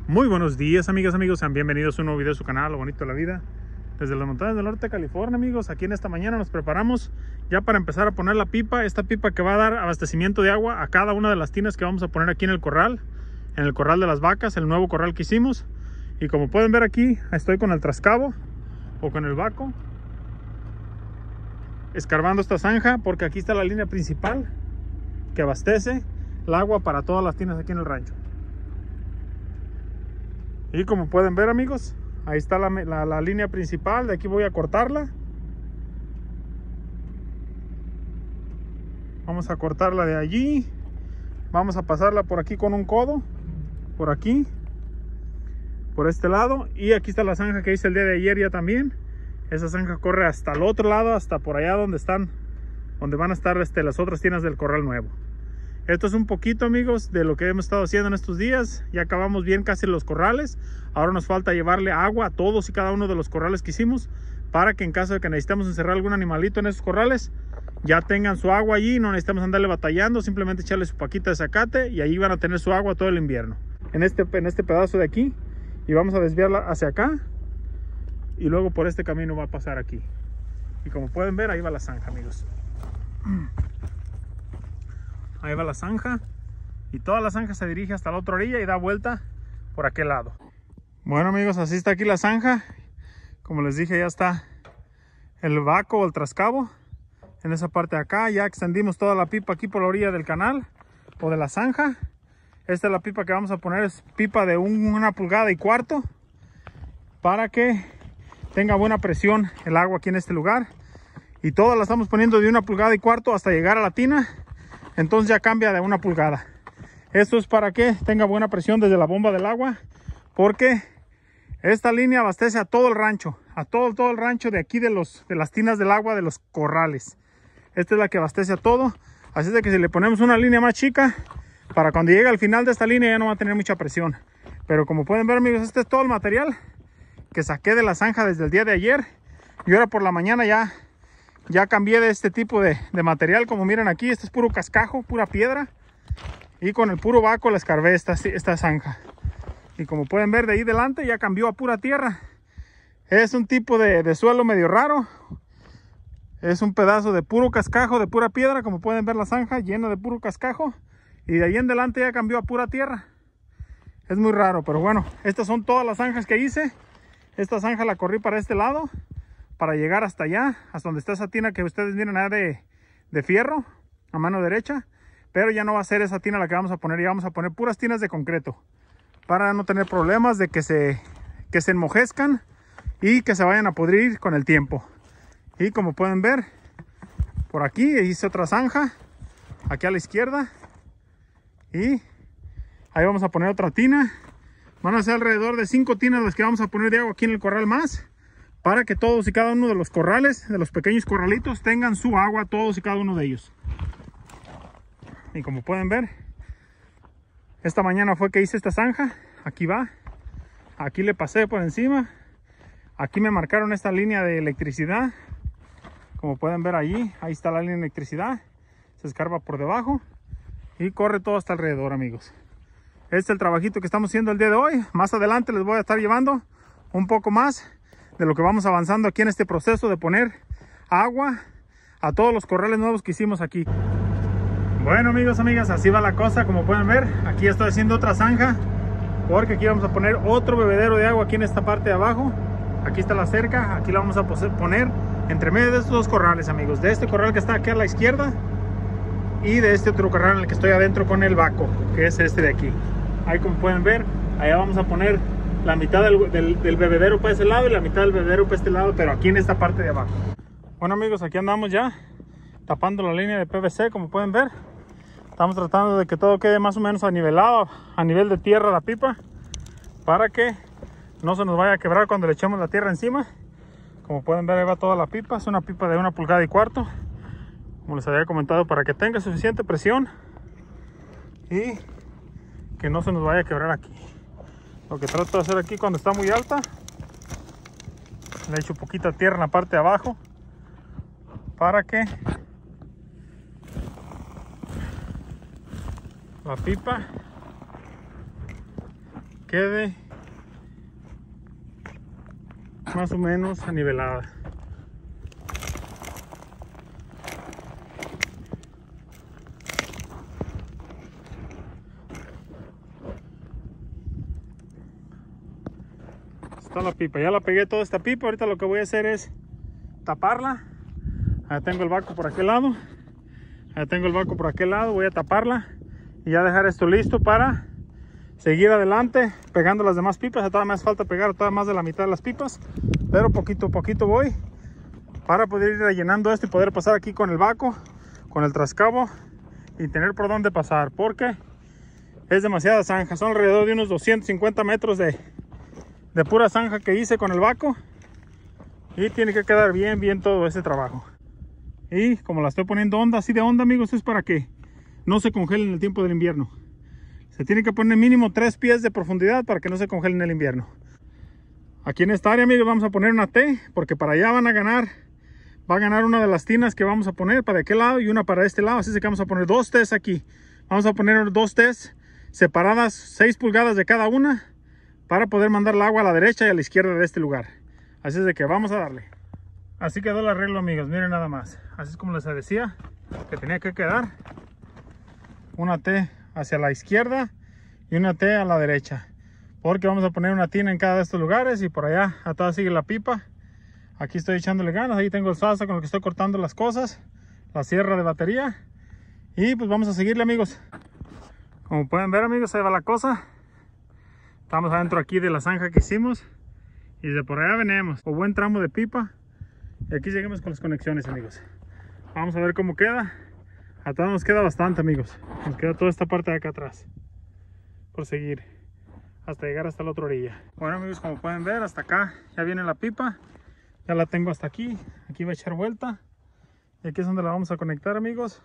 Muy buenos días, amigas, amigos, sean bienvenidos a un nuevo video de su canal, Lo Bonito de la Vida. Desde las montañas del norte de California, amigos, aquí en esta mañana nos preparamos ya para empezar a poner la pipa. Esta pipa que va a dar abastecimiento de agua a cada una de las tinas que vamos a poner aquí en el corral de las vacas, el nuevo corral que hicimos. Y como pueden ver aquí, estoy con el trascabo o con el baco, escarbando esta zanja, porque aquí está la línea principal que abastece el agua para todas las tinas aquí en el rancho. Y como pueden ver, amigos, ahí está la línea principal. De aquí voy a cortarla. Vamos a cortarla de allí. Vamos a pasarla por aquí con un codo. Por aquí. Por este lado. Y aquí está la zanja que hice el día de ayer ya también. Esa zanja corre hasta el otro lado, hasta por allá donde van a estar las otras tiendas del corral nuevo. Esto es un poquito, amigos, de lo que hemos estado haciendo en estos días. Ya acabamos bien casi los corrales. Ahora nos falta llevarle agua a todos y cada uno de los corrales que hicimos, para que en caso de que necesitemos encerrar algún animalito en esos corrales, ya tengan su agua allí, no necesitamos andarle batallando, simplemente echarle su paquita de zacate y ahí van a tener su agua todo el invierno. En este pedazo de aquí, y vamos a desviarla hacia acá, y luego por este camino va a pasar aquí. Y como pueden ver, ahí va la zanja, amigos. Ahí va la zanja, y toda la zanja se dirige hasta la otra orilla y da vuelta por aquel lado. Bueno, amigos, así está aquí la zanja. Como les dije, ya está el baco o el trascabo en esa parte de acá. Ya extendimos toda la pipa aquí por la orilla del canal o de la zanja. Esta es la pipa que vamos a poner, es pipa de 1,25 pulgadas, para que tenga buena presión el agua aquí en este lugar. Y todas la estamos poniendo de 1,25 pulgadas hasta llegar a la tina. Entonces ya cambia de 1 pulgada. Esto es para que tenga buena presión desde la bomba del agua, porque esta línea abastece a todo el rancho, a todo el rancho de aquí de las tinas del agua de los corrales. Esta es la que abastece a todo. Así es de que si le ponemos una línea más chica, para cuando llegue al final de esta línea ya no va a tener mucha presión. Pero como pueden ver, amigos, este es todo el material que saqué de la zanja desde el día de ayer. Y ahora por la mañana ya cambié de este tipo de material. Como miren aquí, este es puro cascajo, pura piedra. Y con el puro baco la escarbé esta zanja. Y como pueden ver, de ahí delante ya cambió a pura tierra. Es un tipo de suelo medio raro. Es un pedazo de puro cascajo, de pura piedra. Como pueden ver, la zanja llena de puro cascajo. Y de ahí en adelante ya cambió a pura tierra. Es muy raro, pero bueno, estas son todas las zanjas que hice. Esta zanja la corrí para este lado, para llegar hasta allá, hasta donde está esa tina que ustedes miren allá de fierro, a mano derecha. Pero ya no va a ser esa tina la que vamos a poner, ya vamos a poner puras tinas de concreto, para no tener problemas de que se enmojezcan y que se vayan a pudrir con el tiempo. Y como pueden ver, por aquí hice otra zanja, aquí a la izquierda, y ahí vamos a poner otra tina. Van a ser alrededor de 5 tinas las que vamos a poner de agua aquí en el corral más, para que todos y cada uno de los corrales, de los pequeños corralitos, tengan su agua, todos y cada uno de ellos. Y como pueden ver, esta mañana fue que hice esta zanja. Aquí va, aquí le pasé por encima, aquí me marcaron esta línea de electricidad. Como pueden ver ahí está la línea de electricidad, se escarba por debajo y corre todo hasta alrededor, amigos. Este es el trabajito que estamos haciendo el día de hoy. Más adelante les voy a estar llevando un poco más de lo que vamos avanzando aquí en este proceso de poner agua a todos los corrales nuevos que hicimos aquí. Bueno, amigos, amigas, así va la cosa. Como pueden ver, aquí estoy haciendo otra zanja, porque aquí vamos a poner otro bebedero de agua aquí en esta parte de abajo. Aquí está la cerca, aquí la vamos a poner entre medio de estos dos corrales, amigos. De este corral que está aquí a la izquierda y de este otro corral en el que estoy adentro con el baco, que es este de aquí. Ahí, como pueden ver, allá vamos a poner la mitad del bebedero para ese lado y la mitad del bebedero para este lado, pero aquí en esta parte de abajo. Bueno, amigos, aquí andamos ya tapando la línea de PVC. Como pueden ver, estamos tratando de que todo quede más o menos anivelado, a nivel de tierra la pipa, para que no se nos vaya a quebrar cuando le echemos la tierra encima. Como pueden ver, ahí va toda la pipa. Es una pipa de 1,25 pulgadas, como les había comentado, para que tenga suficiente presión y que no se nos vaya a quebrar aquí. Lo que trato de hacer aquí, cuando está muy alta, le echo poquita tierra en la parte de abajo, para que la pipa quede más o menos anivelada. Está la pipa, ya la pegué toda esta pipa. Ahorita lo que voy a hacer es taparla. Ahí tengo el baco por aquel lado. Ahí tengo el baco por aquel lado. Voy a taparla y ya dejar esto listo para seguir adelante pegando las demás pipas. Todavía me hace falta pegar todavía más de la mitad de las pipas, pero poquito a poquito voy para poder ir rellenando esto y poder pasar aquí con el baco, con el trascabo y tener por dónde pasar, porque es demasiada zanja. Son alrededor de unos 250 metros de pura zanja que hice con el baco y tiene que quedar bien todo ese trabajo. Y como la estoy poniendo honda, así de honda, amigos, es para que no se congele en el tiempo del invierno. Se tiene que poner mínimo 3 pies de profundidad para que no se congele en el invierno. Aquí en esta área, amigos, vamos a poner una T, porque para allá va a ganar una de las tinas que vamos a poner para aquel lado y una para este lado. Así es que vamos a poner 2 T's aquí. Vamos a poner 2 T's separadas 6 pulgadas de cada una para poder mandar el agua a la derecha y a la izquierda de este lugar. Así es de que vamos a darle. Así quedó el arreglo, amigos, miren nada más. Así es como les decía que tenía que quedar. Una T hacia la izquierda y una T a la derecha, porque vamos a poner una tina en cada de estos lugares. Y por allá atrás sigue la pipa. Aquí estoy echándole ganas. Ahí tengo el salsa con el que estoy cortando las cosas, la sierra de batería, y pues vamos a seguirle, amigos. Como pueden ver, amigos, ahí va la cosa. Estamos adentro aquí de la zanja que hicimos y de por allá venimos por buen tramo de pipa. Y aquí seguimos con las conexiones, amigos. Vamos a ver cómo queda. Atrás nos queda bastante, amigos. Nos queda toda esta parte de acá atrás por seguir hasta llegar hasta la otra orilla. Bueno, amigos, como pueden ver, hasta acá ya viene la pipa. Ya la tengo hasta aquí. Aquí va a echar vuelta. Y aquí es donde la vamos a conectar, amigos,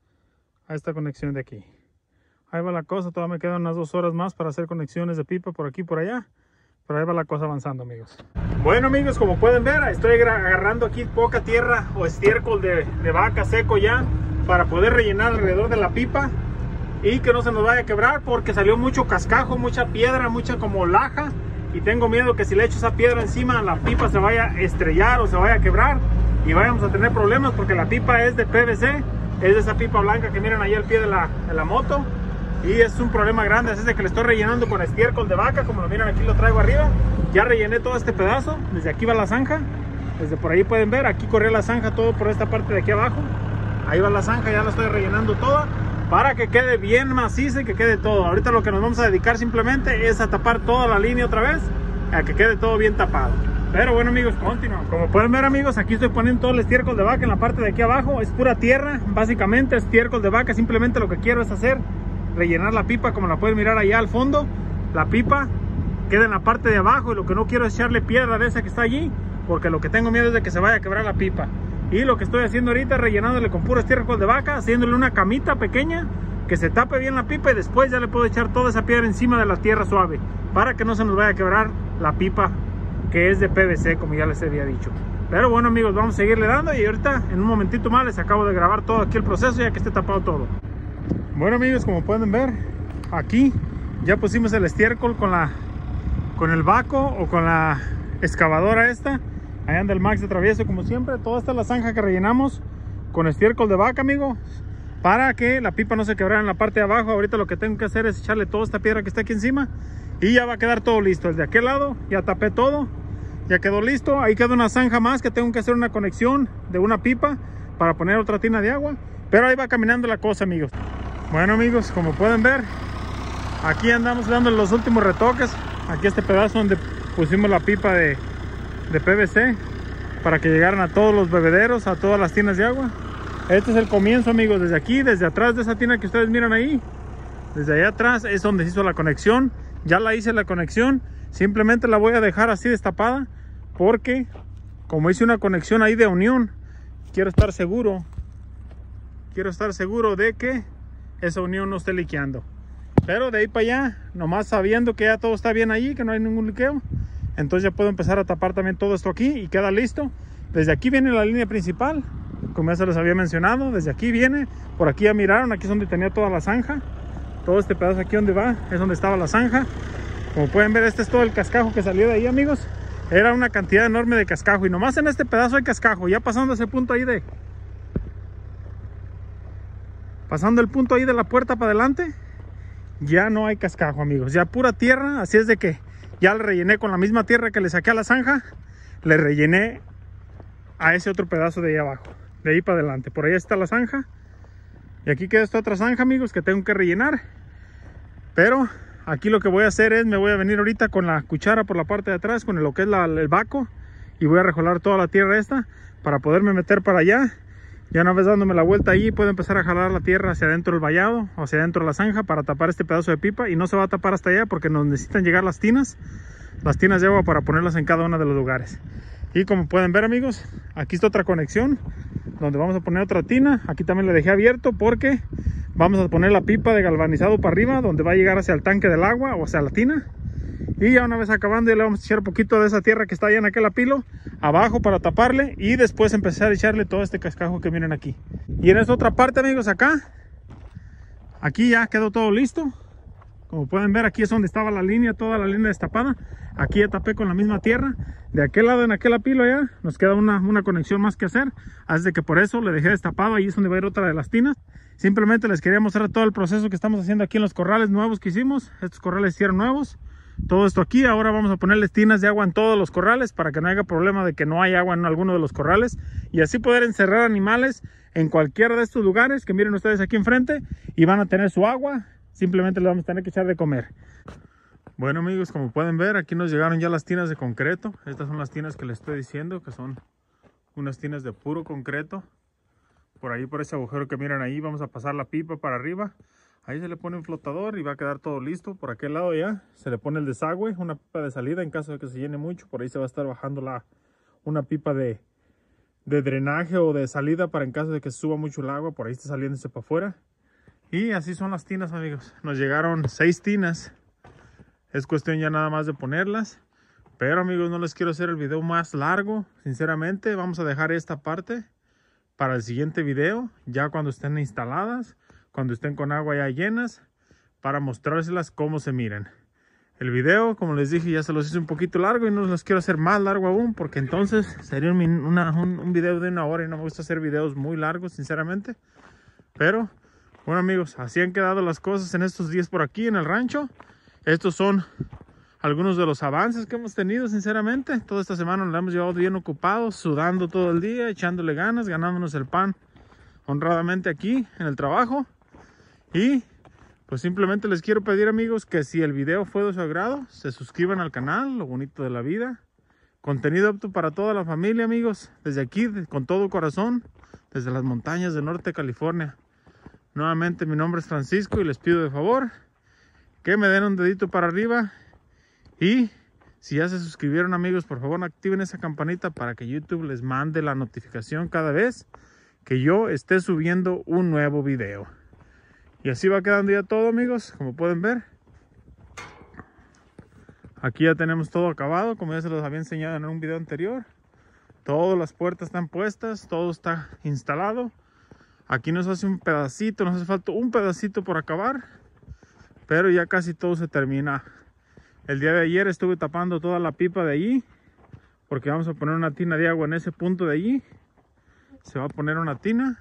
a esta conexión de aquí. Ahí va la cosa. Todavía me quedan unas 2 horas más para hacer conexiones de pipa por aquí y por allá. Pero ahí va la cosa avanzando, amigos. Bueno, amigos, como pueden ver, estoy agarrando aquí poca tierra o estiércol de vaca seco ya, para poder rellenar alrededor de la pipa y que no se nos vaya a quebrar, porque salió mucho cascajo, mucha piedra, mucha como laja, y tengo miedo que si le echo esa piedra encima la pipa se vaya a estrellar o se vaya a quebrar y vayamos a tener problemas, porque la pipa es de PVC, es de esa pipa blanca que miran ahí al pie de la moto, y es un problema grande. Así es de que le estoy rellenando con estiércol de vaca, como lo miran aquí, lo traigo arriba. Ya rellené todo este pedazo. Desde aquí va la zanja, desde por ahí pueden ver, aquí corre la zanja todo por esta parte de aquí abajo. Ahí va la zanja, ya la estoy rellenando toda para que quede bien maciza y que quede todo. Ahorita lo que nos vamos a dedicar simplemente es a tapar toda la línea otra vez, a que quede todo bien tapado. Pero bueno, amigos, continuamos. Como pueden ver, amigos, aquí estoy poniendo todo el estiércol de vaca en la parte de aquí abajo. Es pura tierra, básicamente estiércol de vaca. Simplemente lo que quiero es hacer rellenar la pipa, como la pueden mirar allá al fondo. La pipa queda en la parte de abajo y lo que no quiero es echarle piedra de esa que está allí, porque lo que tengo miedo es de que se vaya a quebrar la pipa. Y lo que estoy haciendo ahorita es rellenándole con puro estiércol de vaca, haciéndole una camita pequeña que se tape bien la pipa, y después ya le puedo echar toda esa piedra encima de la tierra suave para que no se nos vaya a quebrar la pipa, que es de PVC, como ya les había dicho. Pero bueno, amigos, vamos a seguirle dando y ahorita en un momentito más les acabo de grabar todo aquí el proceso, ya que esté tapado todo. Bueno, amigos, como pueden ver, aquí ya pusimos el estiércol con el baco o con la excavadora esta. Ahí anda el Max de travieso como siempre. Toda esta es la zanja que rellenamos con estiércol de vaca, amigos, para que la pipa no se quebrara en la parte de abajo. Ahorita lo que tengo que hacer es echarle toda esta piedra que está aquí encima y ya va a quedar todo listo. El de aquel lado ya tapé todo, ya quedó listo. Ahí queda una zanja más que tengo que hacer una conexión de una pipa para poner otra tina de agua, pero ahí va caminando la cosa, amigos. Bueno, amigos, como pueden ver, aquí andamos dando los últimos retoques. Aquí este pedazo donde pusimos la pipa de PVC para que llegaran a todos los bebederos, a todas las tinas de agua. Este es el comienzo, amigos. Desde aquí, desde atrás de esa tina que ustedes miran ahí, desde allá atrás es donde se hizo la conexión. Ya la hice la conexión, simplemente la voy a dejar así destapada, porque como hice una conexión ahí de unión, quiero estar seguro de que esa unión no esté liqueando. Pero de ahí para allá, nomás sabiendo que ya todo está bien allí, que no hay ningún liqueo, entonces ya puedo empezar a tapar también todo esto aquí y queda listo. Desde aquí viene la línea principal, como ya se les había mencionado. Desde aquí viene, por aquí ya miraron, aquí es donde tenía toda la zanja. Todo este pedazo aquí donde va es donde estaba la zanja. Como pueden ver, este es todo el cascajo que salió de ahí, amigos. Era una cantidad enorme de cascajo y nomás en este pedazo hay cascajo. Ya pasando ese punto ahí de... Pasando el punto ahí de la puerta para adelante, ya no hay cascajo, amigos. Ya pura tierra, así es de que ya le rellené con la misma tierra que le saqué a la zanja. Le rellené a ese otro pedazo de ahí abajo, de ahí para adelante. Por ahí está la zanja. Y aquí queda esta otra zanja, amigos, que tengo que rellenar. Pero aquí lo que voy a hacer es, me voy a venir ahorita con la cuchara por la parte de atrás, con lo que es el baco. Y voy a rejolar toda la tierra esta para poderme meter para allá. Ya una vez dándome la vuelta ahí, puedo empezar a jalar la tierra hacia adentro del vallado, o hacia adentro de la zanja, para tapar este pedazo de pipa. Y no se va a tapar hasta allá porque nos necesitan llegar las tinas de agua para ponerlas en cada uno de los lugares. Y como pueden ver, amigos, aquí está otra conexión donde vamos a poner otra tina. Aquí también le dejé abierto porque vamos a poner la pipa de galvanizado para arriba, donde va a llegar hacia el tanque del agua o hacia la tina. Y ya una vez acabando, ya le vamos a echar un poquito de esa tierra que está allá en aquel apilo abajo para taparle, y después empezar a echarle todo este cascajo que miren aquí. Y en esta otra parte, amigos, aquí ya quedó todo listo. Como pueden ver, aquí es donde estaba la línea, toda la línea destapada. Aquí ya tapé con la misma tierra. De aquel lado, en aquel apilo allá, nos queda una conexión más que hacer. Así de que por eso le dejé destapado. Ahí es donde va a ir otra de las tinas. Simplemente les quería mostrar todo el proceso que estamos haciendo aquí en los corrales nuevos que hicimos. Estos corrales hicieron nuevos. Todo esto aquí, ahora vamos a ponerles tinas de agua en todos los corrales para que no haya problema de que no hay agua en alguno de los corrales, y así poder encerrar animales en cualquiera de estos lugares que miren ustedes aquí enfrente, y van a tener su agua. Simplemente le vamos a tener que echar de comer. Bueno, amigos, como pueden ver, aquí nos llegaron ya las tinas de concreto. Estas son las tinas que les estoy diciendo, que son unas tinas de puro concreto. Por ahí, por ese agujero que miran ahí, vamos a pasar la pipa para arriba. Ahí se le pone un flotador y va a quedar todo listo. Por aquel lado ya se le pone el desagüe, una pipa de salida en caso de que se llene mucho. Por ahí se va a estar bajando una pipa de drenaje o de salida para en caso de que se suba mucho el agua. Por ahí está saliéndose para afuera. Y así son las tinas, amigos. Nos llegaron 6 tinas. Es cuestión ya nada más de ponerlas. Pero, amigos, no les quiero hacer el video más largo. Sinceramente, vamos a dejar esta parte para el siguiente video, ya cuando estén instaladas, cuando estén con agua ya llenas, para mostrárselas cómo se miran. El video, como les dije, ya se los hice un poquito largo y no los quiero hacer más largo aún, porque entonces sería un video de 1 hora y no me gusta hacer videos muy largos, sinceramente. Pero, bueno, amigos, así han quedado las cosas en estos días por aquí en el rancho. Estos son algunos de los avances que hemos tenido, sinceramente. Toda esta semana nos la hemos llevado bien ocupados, sudando todo el día, echándole ganas, ganándonos el pan honradamente aquí en el trabajo. Y pues simplemente les quiero pedir, amigos, que si el video fue de su agrado, se suscriban al canal, lo bonito de la vida. Contenido apto para toda la familia, amigos, desde aquí, con todo corazón, desde las montañas de Norte California. Nuevamente, mi nombre es Francisco y les pido de favor que me den un dedito para arriba. Y si ya se suscribieron, amigos, por favor activen esa campanita para que YouTube les mande la notificación cada vez que yo esté subiendo un nuevo video. Y así va quedando ya todo, amigos, como pueden ver. Aquí ya tenemos todo acabado, como ya se los había enseñado en un video anterior. Todas las puertas están puestas, todo está instalado. Aquí nos hace un pedacito, nos hace falta un pedacito por acabar, pero ya casi todo se termina. El día de ayer estuve tapando toda la pipa de allí, porque vamos a poner una tina de agua en ese punto de allí. Se va a poner una tina.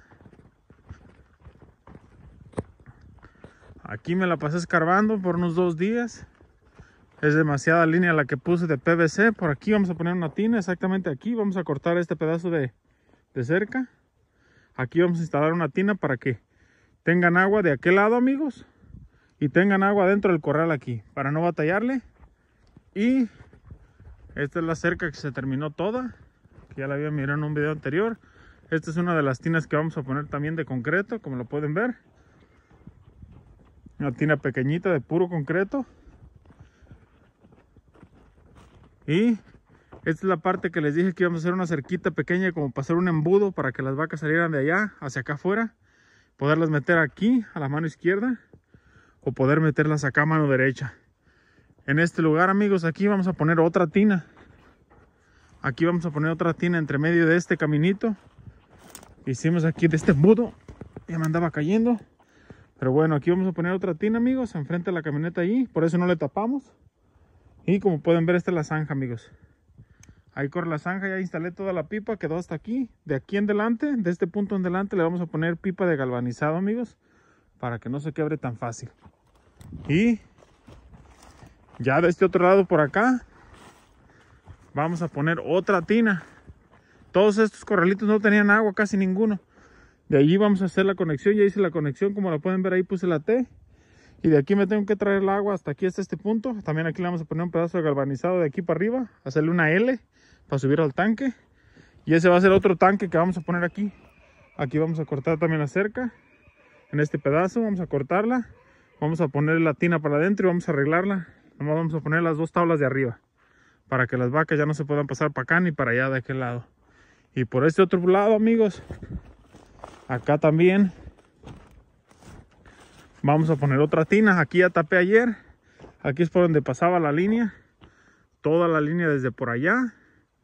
Aquí me la pasé escarbando por unos 2 días. Es demasiada línea la que puse de PVC. Por aquí vamos a poner una tina, exactamente aquí. Vamos a cortar este pedazo de cerca. Aquí vamos a instalar una tina para que tengan agua de aquel lado, amigos, y tengan agua dentro del corral aquí, para no batallarle. Y esta es la cerca que se terminó toda, que ya la había mirado en un video anterior. Esta es una de las tinas que vamos a poner también de concreto, como lo pueden ver. Una tina pequeñita de puro concreto. Y esta es la parte que les dije que íbamos a hacer una cerquita pequeña como para hacer un embudo para que las vacas salieran de allá hacia acá afuera. Poderlas meter aquí a la mano izquierda o poder meterlas acá a mano derecha. En este lugar, amigos, aquí vamos a poner otra tina. Aquí vamos a poner otra tina entre medio de este caminito. Hicimos aquí de este embudo. Ya me andaba cayendo. Pero bueno, aquí vamos a poner otra tina, amigos, enfrente de la camioneta ahí. Por eso no le tapamos. Y como pueden ver, esta es la zanja, amigos. Ahí corre la zanja, ya instalé toda la pipa, quedó hasta aquí. De aquí en delante, de este punto en delante, le vamos a poner pipa de galvanizado, amigos, para que no se quebre tan fácil. Y ya de este otro lado por acá, vamos a poner otra tina. Todos estos corralitos no tenían agua, casi ninguno. De allí vamos a hacer la conexión, ya hice la conexión, como la pueden ver ahí puse la T. Y de aquí me tengo que traer el agua hasta aquí, hasta este punto. También aquí le vamos a poner un pedazo de galvanizado de aquí para arriba, hacerle una L para subir al tanque. Y ese va a ser otro tanque que vamos a poner aquí. Aquí vamos a cortar también la cerca. En este pedazo vamos a cortarla. Vamos a poner la tina para adentro y vamos a arreglarla. Nomás vamos a poner las dos tablas de arriba, para que las vacas ya no se puedan pasar para acá ni para allá de aquel lado. Y por este otro lado, amigos, acá también vamos a poner otra tina. Aquí ya tapé ayer. Aquí es por donde pasaba la línea. Toda la línea desde por allá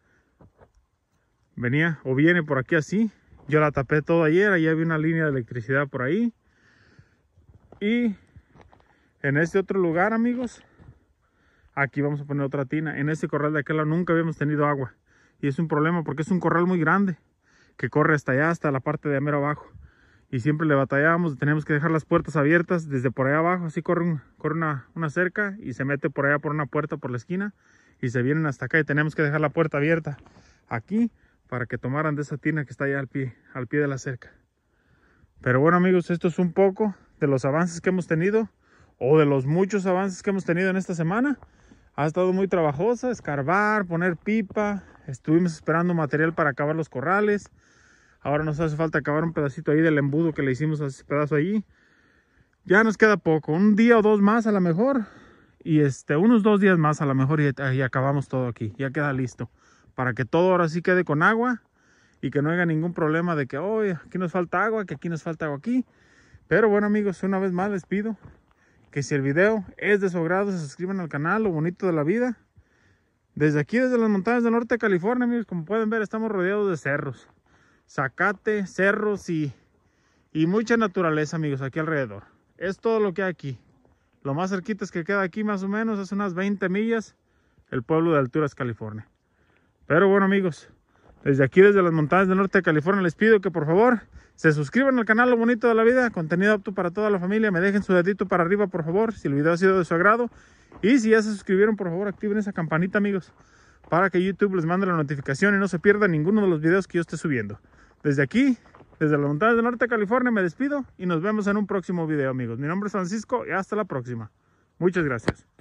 venía o viene por aquí así. Yo la tapé todo ayer. Ahí había una línea de electricidad por ahí. Y en este otro lugar, amigos, aquí vamos a poner otra tina. En este corral de aquel lado nunca habíamos tenido agua. Y es un problema porque es un corral muy grande, que corre hasta allá, hasta la parte de mero abajo. Y siempre le batallábamos, tenemos que dejar las puertas abiertas desde por allá abajo. Así corre una cerca y se mete por allá por una puerta por la esquina. Y se vienen hasta acá y tenemos que dejar la puerta abierta aquí para que tomaran de esa tina que está allá al pie de la cerca. Pero bueno, amigos, esto es un poco de los avances que hemos tenido, o de los muchos avances que hemos tenido en esta semana. Ha estado muy trabajosa, escarbar, poner pipa. Estuvimos esperando material para acabar los corrales. Ahora nos hace falta acabar un pedacito ahí del embudo que le hicimos a ese pedazo allí. Ya nos queda poco, un día o dos más a lo mejor. Y unos 2 días más a lo mejor y acabamos todo aquí. Ya queda listo. Para que todo ahora sí quede con agua. Y que no haya ningún problema de que hoy aquí nos falta agua, que aquí nos falta agua aquí. Pero bueno, amigos, una vez más les pido que si el video es de su agrado, se suscriban al canal, Lo Bonito de la Vida. Desde aquí, desde las montañas del norte de California, amigos, como pueden ver, estamos rodeados de cerros. Zacate, cerros y mucha naturaleza, amigos, aquí alrededor. Es todo lo que hay aquí. Lo más cerquita es que queda aquí más o menos, es unas 20 millas, el pueblo de Alturas, California. Pero bueno, amigos, desde aquí, desde las montañas del norte de California, les pido que por favor se suscriban al canal Lo Bonito de la Vida, contenido apto para toda la familia. Me dejen su dedito para arriba, por favor, si el video ha sido de su agrado. Y si ya se suscribieron, por favor, activen esa campanita, amigos, para que YouTube les mande la notificación y no se pierda ninguno de los videos que yo esté subiendo. Desde aquí, desde las montañas del norte de California, me despido y nos vemos en un próximo video, amigos. Mi nombre es Francisco y hasta la próxima. Muchas gracias.